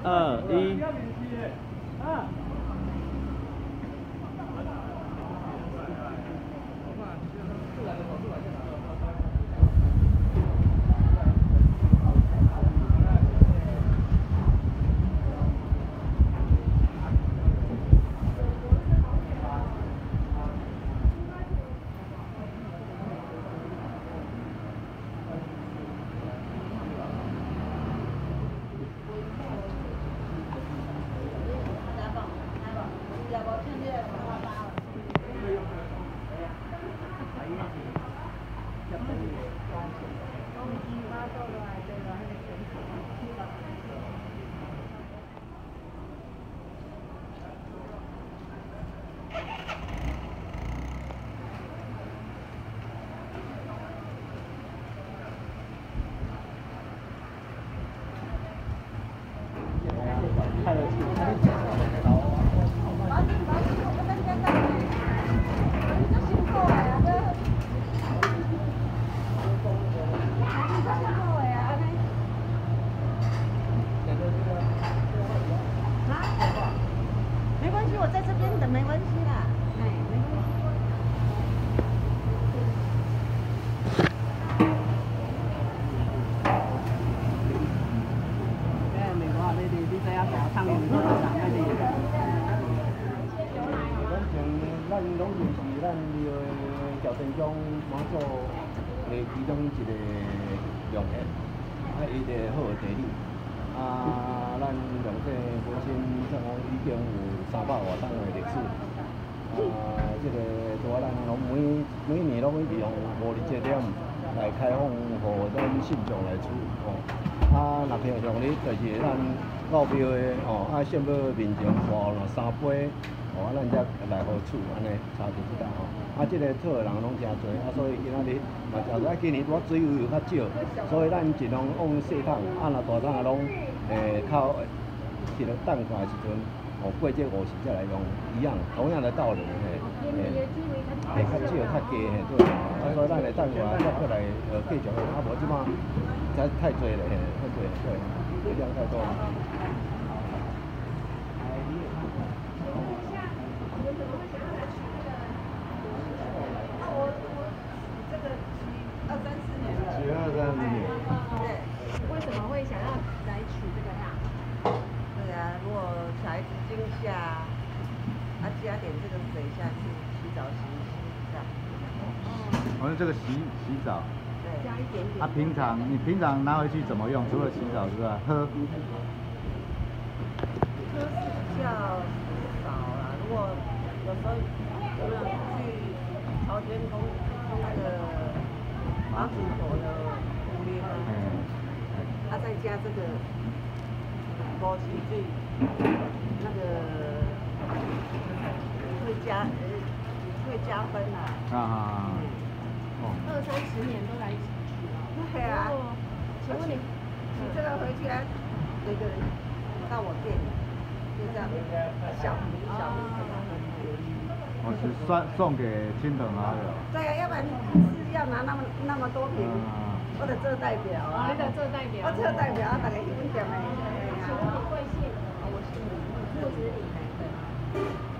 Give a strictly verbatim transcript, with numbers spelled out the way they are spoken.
二一。太热气。 没关系，我在这边等没关系啦。哎，没关系。哎，美国你哋你知影大汤圆做啥？哎，你。 反正咱拢就是咱个朝天宫妈祖的其中一个用的，啊，伊个好地理。啊，咱龙井本身像讲已经有三百外档的历史。啊，这个大咱拢每每年拢利用五日节点来开放，互咱信众来取哦。啊，若平常日就是咱闹庙的哦，啊，献宝面前挂了三杯。哦，啊，咱才来好处，安尼差就知道吼。啊，即、这个讨的人拢真多，啊，所以今仔日嘛，假如啊今年拄水有较少，所以咱尽量往细桶，啊，若大桶啊拢诶靠迄个等看的时阵，哦，过这五时再来用，一样同样的道理，嘿，嘿，会较少较低嘿，对。啊，所以咱会等看再过来呃继续，啊，无即马太太多了，嘿，太多了，对，量太多了。二三十年。 对。为什么会想要来取这个呀？对啊，如果小孩子惊吓，啊加点这个水下去洗澡洗一洗这样。 我用这个洗洗澡。 对。加一点点。 啊，平常你平常拿回去怎么用？除了洗澡之外，喝。 喝是比较少啦，如果有时候有没有去朝天宫那个。马祖佛的五灵啊，他、啊、再加这个枸杞水，那个会加呃会加分啊。啊啊啊！哦。二三十年都来取了。对啊。请问你，你这个回去啊，有一个人到我店里，就这样小瓶小瓶。 我是算送给亲朋好友。对啊，要不然你是要拿那么那么多瓶，我得做代表啊。你得做代表。我做代表啊，大家去阮店的。请问你贵姓？我是木子李。